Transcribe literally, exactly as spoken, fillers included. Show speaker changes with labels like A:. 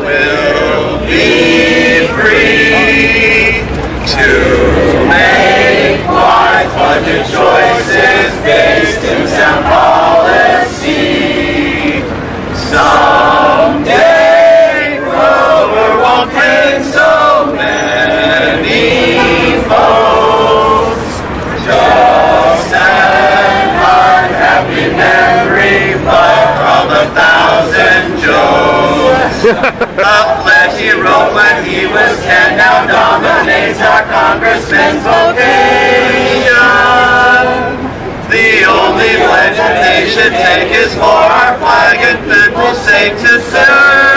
A: will be free to make wise budget choices based in sound policy. Someday Grover won't bring so many folks. Just an unhappy memory, but from a thousand jokes. A pledge he wrote when he was ten now dominates our congressman's vocation. The only pledge that they should take is for our flag and people's sake to serve.